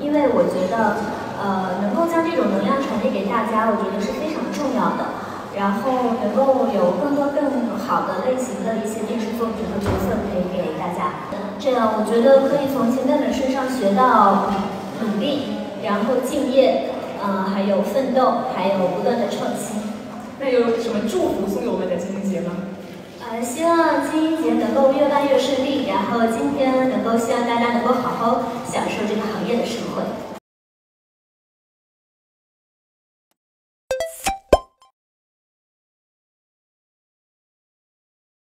因为我觉得，能够将这种能量传递给大家，我觉得是非常重要的。然后能够有更多更好的类型的一些电视作品和角色可以给大家，这样我觉得可以从前辈们身上学到努力，然后敬业，还有奋斗，还有不断的创新。 那有什么祝福送给我们的金鹰节吗？ 希望金鹰节能够越办越顺利，然后今天希望大家能够好好